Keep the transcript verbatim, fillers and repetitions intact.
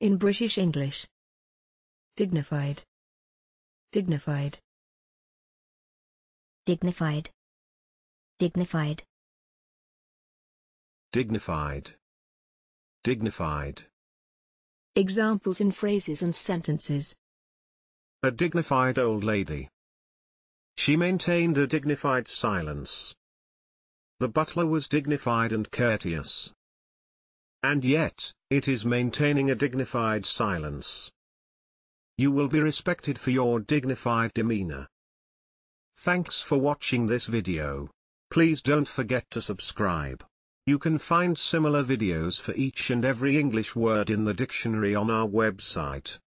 In British English. Dignified. Dignified. Dignified. Dignified. Dignified. Dignified. Examples in phrases and sentences. A dignified old lady. She maintained a dignified silence. The butler was dignified and courteous. And yet, it is maintaining a dignified silence. You will be respected for your dignified demeanor. Thanks for watching this video. Please don't forget to subscribe. You can find similar videos for each and every English word in the dictionary on our website.